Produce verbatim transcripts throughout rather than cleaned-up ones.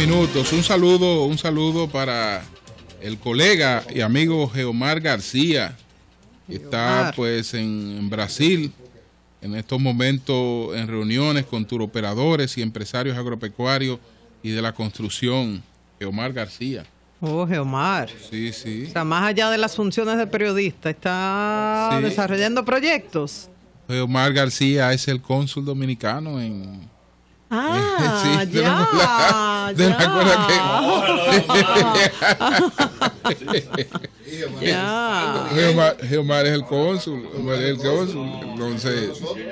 minutos. Un saludo, un saludo para el colega y amigo Geomar García, que está pues en, en Brasil, en estos momentos en reuniones con turoperadores y empresarios agropecuarios y de la construcción. Geomar García. Oh, Geomar. Sí, sí. O sea, más allá de las funciones de periodista, está sí. desarrollando proyectos. Geomar García es el cónsul dominicano en... Ah, sí, ya, ¿te ya. ya. Geomar, Geomar es el cónsul, es el cónsul. Entonces,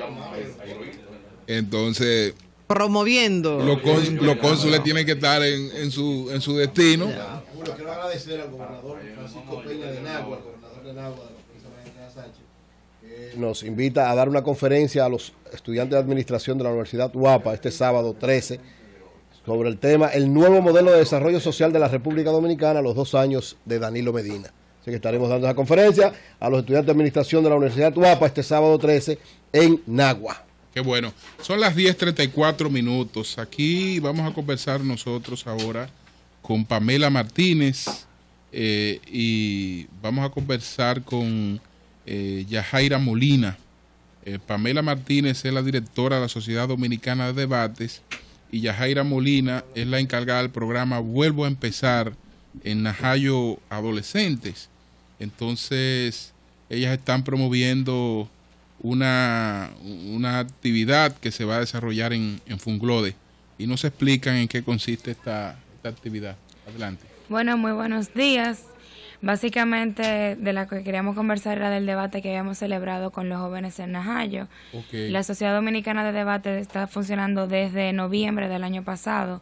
entonces promoviendo. Los, cónsul, los cónsules tienen que estar en, en su en su destino. Julio, quiero agradecer al gobernador Francisco Peña de Nagua, al gobernador de Nagua, de la provincia de María Sánchez, que nos invita a dar una conferencia a los estudiantes de administración de la Universidad UAPA este sábado trece sobre el tema el nuevo modelo de desarrollo social de la República Dominicana, los dos años de Danilo Medina. Así que estaremos dando esa conferencia a los estudiantes de administración de la Universidad UAPA este sábado trece en Nagua. Qué bueno. Son las diez treinta y cuatro minutos. Aquí vamos a conversar nosotros ahora con Pamela Martínez eh, y vamos a conversar con eh, Yajaira Molina. Eh, Pamela Martínez es la directora de la Sociedad Dominicana de Debates y Yajaira Molina es la encargada del programa Vuelvo a Empezar en Najayo Adolescentes. Entonces, ellas están promoviendo una, una actividad que se va a desarrollar en, en Funglode y nos explican en qué consiste esta, esta actividad. Adelante. Bueno, muy buenos días. Básicamente de la que queríamos conversar era del debate que habíamos celebrado con los jóvenes en Najayo. Okay. La Sociedad Dominicana de Debate está funcionando desde noviembre del año pasado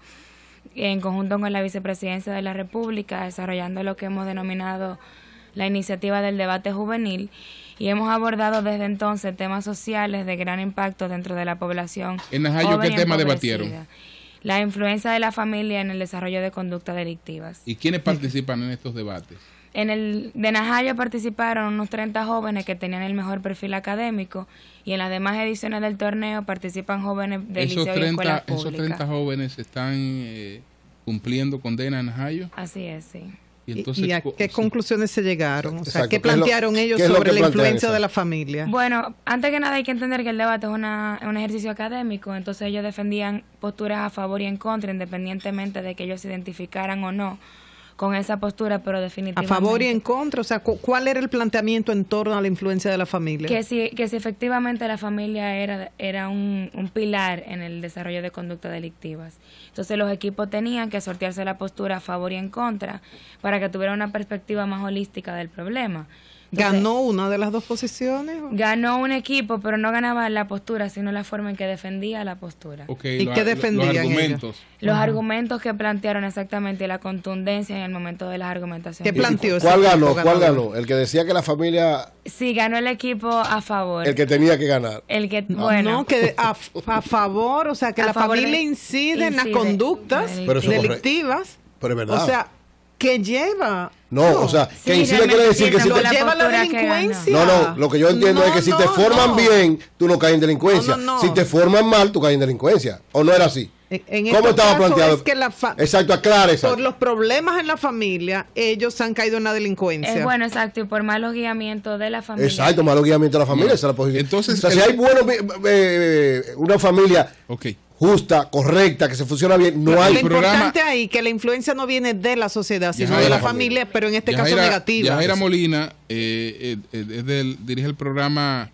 en conjunto con la Vicepresidencia de la República, desarrollando lo que hemos denominado la iniciativa del debate juvenil, y hemos abordado desde entonces temas sociales de gran impacto dentro de la población. ¿En Najayo qué tema debatieron? La influencia de la familia en el desarrollo de conductas delictivas. ¿Y quiénes participan en estos debates? En el de Najayo participaron unos treinta jóvenes que tenían el mejor perfil académico, y en las demás ediciones del torneo participan jóvenes del liceo y escuelas públicas. ¿Esos treinta jóvenes están eh, cumpliendo condena en Najayo? Así es, sí. ¿Y, entonces, ¿Y a qué conclusiones se llegaron? O sea, Exacto. ¿qué plantearon ¿Qué es lo, ellos qué es sobre lo la plantean, influencia exacto? de la familia? Bueno, antes que nada hay que entender que el debate es una, un ejercicio académico, entonces ellos defendían posturas a favor y en contra, independientemente de que ellos se identificaran o no con esa postura, pero definitivamente... ¿A favor y en contra? O sea, ¿cuál era el planteamiento en torno a la influencia de la familia? Que si, que si efectivamente la familia era, era un, un pilar en el desarrollo de conductas delictivas. Entonces los equipos tenían que sortearse la postura a favor y en contra para que tuviera una perspectiva más holística del problema. Entonces, ¿ganó una de las dos posiciones? ¿O? Ganó un equipo, pero no ganaba la postura, sino la forma en que defendía la postura. Okay, ¿Y lo, qué defendían los argumentos? ellos? Los Uh-huh. argumentos que plantearon exactamente, la contundencia en el momento de las argumentaciones. ¿Qué planteó ese ¿Cuál ganó? equipo ¿Cuál ganador? ganó? El que decía que la familia... Sí, ganó el equipo a favor. El que tenía que ganar. El que, No, bueno. no, que a, a favor, o sea, que A la favor familia de- incide en las incide conductas en Pero eso es delictivas. Pero es verdad. O sea, que lleva... No, o sea, Sí, que incide realmente quiere decir sí, que si pero te... lo la lleva la postura que delincuencia. No, no, lo que yo entiendo No, es que si no, te forman no. bien, tú no caes en delincuencia. No, no, no. Si te forman mal, tú caes en delincuencia. ¿O no era así? En, en ¿Cómo este estaba caso planteado? es que la fa- Exacto, aclare eso. por los problemas en la familia, ellos han caído en la delincuencia. Es bueno, exacto, y por malos guiamientos de la familia. Exacto, malo guiamiento de la familia, esa es la posición. Entonces, o sea, si el- hay buenos, eh, eh, una familia Ok. justa, correcta, que se funciona bien, no Lo hay... importante ahí que la influencia no viene de la sociedad, sino Yajaira, de la familia, pero en este caso Yajaira- negativa. Yajaira Molina eh, eh, eh, es del, dirige el programa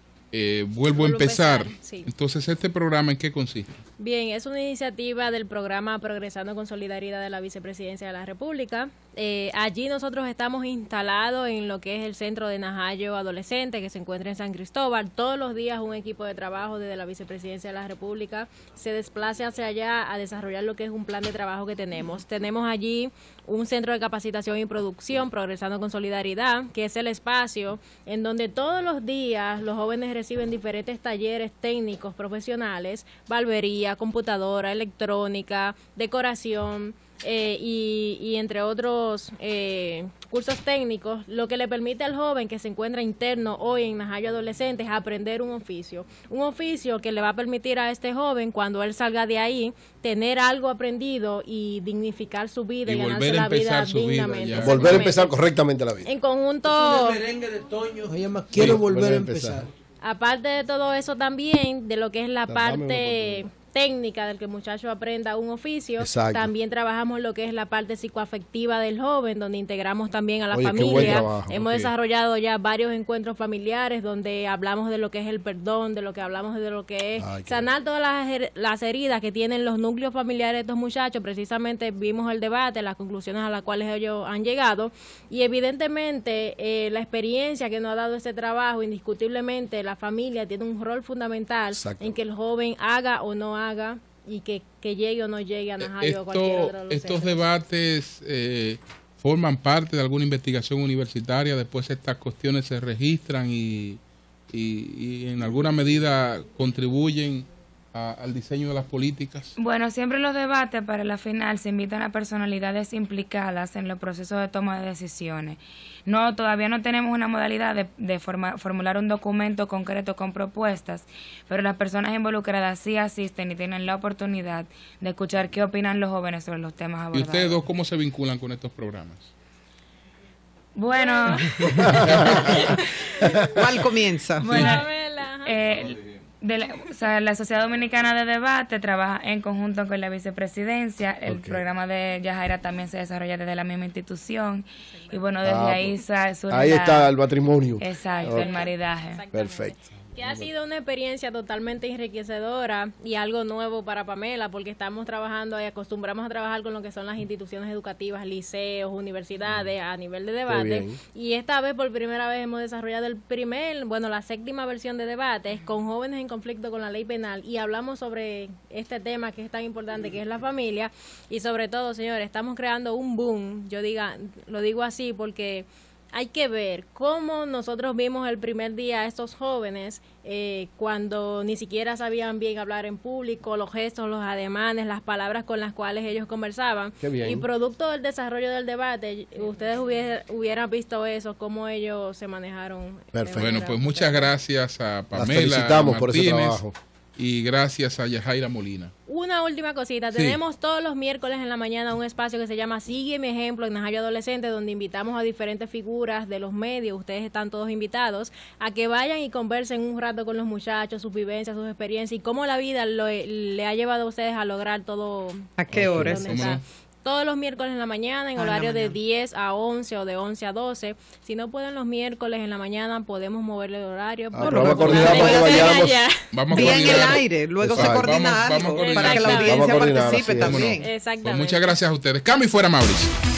eh, Vuelvo a Vuelvo a Empezar. Empezar, sí. Entonces, ¿este programa en qué consiste? Bien, es una iniciativa del programa Progresando con Solidaridad de la Vicepresidencia de la República. Eh, allí nosotros estamos instalados en lo que es el centro de Najayo Adolescente, que se encuentra en San Cristóbal. Todos los días un equipo de trabajo desde la Vicepresidencia de la República se desplaza hacia allá a desarrollar lo que es un plan de trabajo que tenemos. Tenemos allí un centro de capacitación y producción, Progresando con Solidaridad, que es el espacio en donde todos los días los jóvenes reciben diferentes talleres técnicos profesionales, barbería, tecnología, computadora, electrónica, decoración, Eh, y, y entre otros eh, cursos técnicos, lo que le permite al joven que se encuentra interno hoy en Najayo Adolescentes aprender un oficio, un oficio que le va a permitir a este joven, cuando él salga de ahí, tener algo aprendido y dignificar su vida y, y ganarse la vida dignamente. Vida, volver a empezar correctamente la vida. En conjunto, es un merengue de Toño, oye, más quiero sí, volver a empezar. Aparte de todo eso también, de lo que es la Dame parte técnica del que el muchacho aprenda un oficio. Exacto. También trabajamos lo que es la parte psicoafectiva del joven, donde integramos también a la Oye, familia. Hemos okay. desarrollado ya varios encuentros familiares donde hablamos de lo que es el perdón, de lo que hablamos de lo que es Ay, sanar todas las, las heridas que tienen los núcleos familiares de estos muchachos. Precisamente vimos el debate, las conclusiones a las cuales ellos han llegado, y evidentemente eh, la experiencia que nos ha dado este trabajo, indiscutiblemente la familia tiene un rol fundamental Exacto. en que el joven haga o no haga haga y que, que llegue o no llegue a Najayo. Esto, o de los estos centros. Debates eh, forman parte de alguna investigación universitaria, después estas cuestiones se registran y, y, y en alguna medida contribuyen a, al diseño de las políticas. Bueno, siempre en los debates para la final se invitan a personalidades implicadas en los procesos de toma de decisiones. No, todavía no tenemos una modalidad de, de forma, formular un documento concreto con propuestas, pero las personas involucradas sí asisten y tienen la oportunidad de escuchar qué opinan los jóvenes sobre los temas abordados. ¿Y ustedes dos cómo se vinculan con estos programas? Bueno. ¿Cuál comienza? Bueno, eh, de la, o sea, la Sociedad Dominicana de Debate trabaja en conjunto con la vicepresidencia. El okay. programa de Yajaira también se desarrolla desde la misma institución. Y bueno, desde ah, ahí surge Ahí la, está el matrimonio. Exacto, okay. el maridaje. Perfecto. Que ha sido una experiencia totalmente enriquecedora y algo nuevo para Pamela, porque estamos trabajando y acostumbramos a trabajar con lo que son las instituciones educativas, liceos, universidades, a nivel de debate. Y esta vez, por primera vez, hemos desarrollado el primer, bueno, la séptima versión de debates con jóvenes en conflicto con la ley penal, y hablamos sobre este tema que es tan importante, que es la familia. Y sobre todo, señores, estamos creando un boom. Yo diga, lo digo así porque hay que ver cómo nosotros vimos el primer día a estos jóvenes eh, cuando ni siquiera sabían bien hablar en público, los gestos, los ademanes, las palabras con las cuales ellos conversaban. Qué bien. Y producto del desarrollo del debate, ustedes hubier, hubieran visto eso, cómo ellos se manejaron. Perfecto. Bueno, pues muchas gracias a Pamela. Las felicitamos Martínez, por ese trabajo. Y gracias a Yajaira Molina. Una última cosita, sí. Tenemos todos los miércoles en la mañana un espacio que se llama Sigue mi ejemplo en Najayo Adolescente, donde invitamos a diferentes figuras de los medios, ustedes están todos invitados, a que vayan y conversen un rato con los muchachos, sus vivencias, sus experiencias y cómo la vida lo, le ha llevado a ustedes a lograr todo. ¿A qué horas? Todos los miércoles en la mañana, en ah, horario de diez a once o de once a doce. Si no pueden los miércoles en la mañana, podemos moverle el horario. Ah, vamos a coordinar para que vayamos. Vamos Bien en el aire, luego Exacto. se coordina vamos, algo vamos para que la audiencia participe sí, también. Exactamente. Pues muchas gracias a ustedes. Cambio y fuera, Mauricio.